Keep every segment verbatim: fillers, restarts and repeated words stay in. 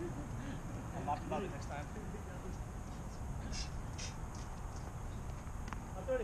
I'll laugh about it next time. thirty.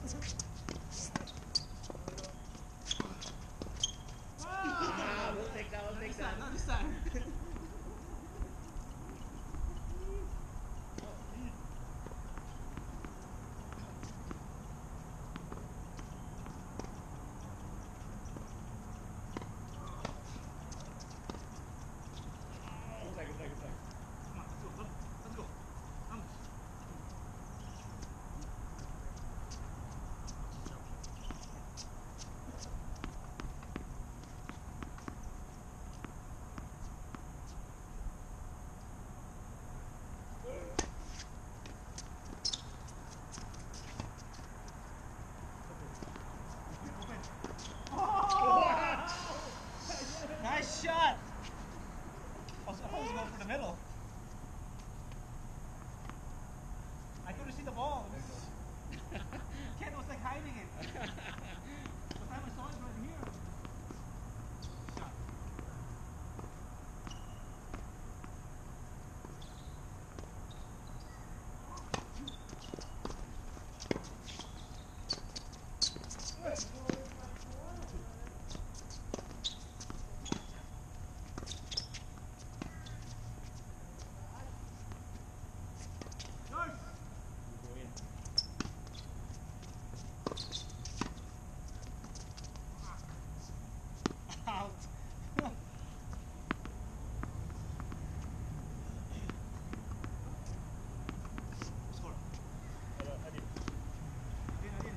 Ah, we'll take that, we'll take that. Not this time. Nice shot! I was, I thought he was going for the middle. I couldn't see the ball. Ken was like hiding it. The time I saw it right here. Shot. Out. Score. I did. I did.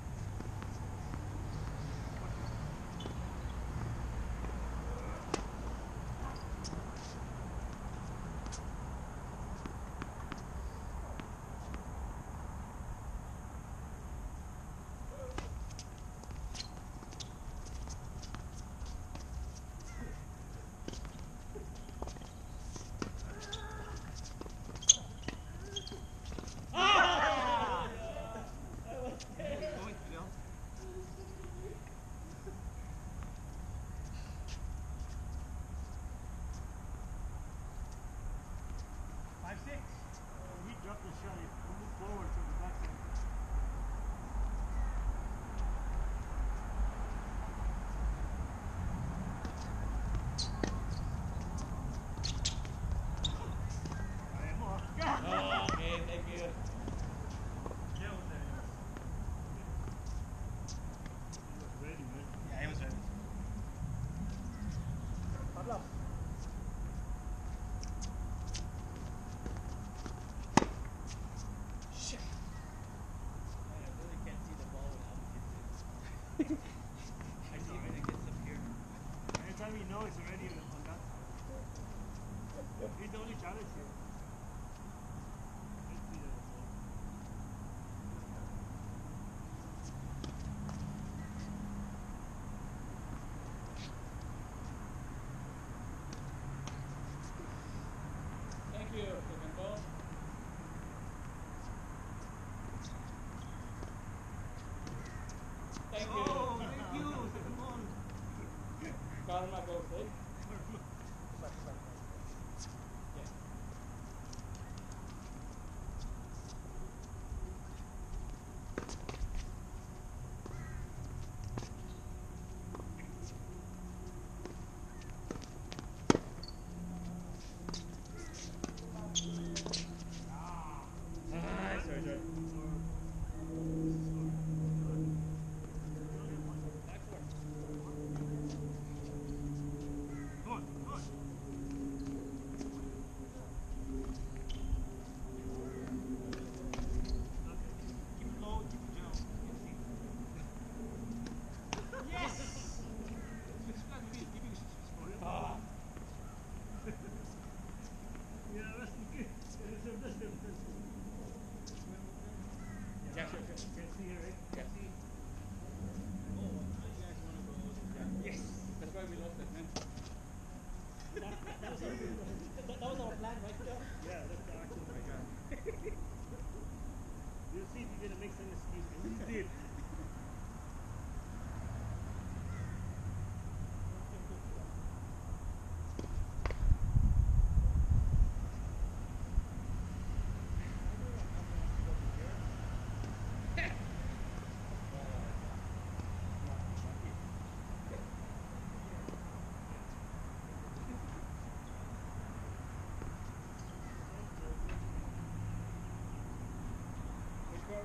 Five six. He dropped the shot. He moved forward to the backside. Oh, okay, thank you. Yeah, was there. He was ready, man. Yeah, he was ready. Pablo. Shit. Man, I really can't see the ball when Alvin gets it. I see when it gets up here. Anytime you know it's already on that. He's the only challenge here. Let's see that as well. Thank you, second ball. Thank you. Oh, thank you. Second ball. Karma goes, eh? Yeah. Ah, sorry, sorry. Back four. Come on, come on. Keep it low, keep it down. Yes! Six flat, maybe give you score. Ah. Yeah, that's good. That's the best difference. Yeah, sure, sure. Can't see here, right? Yeah. Oh, now you guys want to go. Yes. That's why we lost that, man. That, that, was our, that, that was our plan, right? Phil? Yeah, that's the actual my God. You'll see if you're gonna make some excuse. And you did.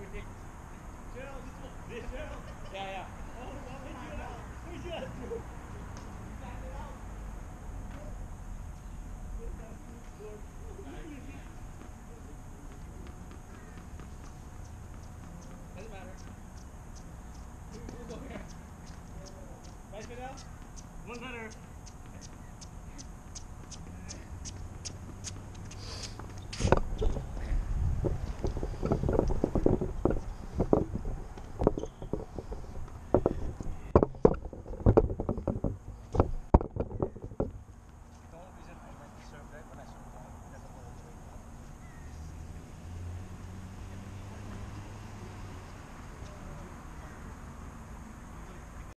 ridiculous. Gerald, this one. This? Gerald. Yeah, yeah. Oh, where's your, where's your Andrew? Doesn't matter. We'll go here. Right, Fidel? One letter.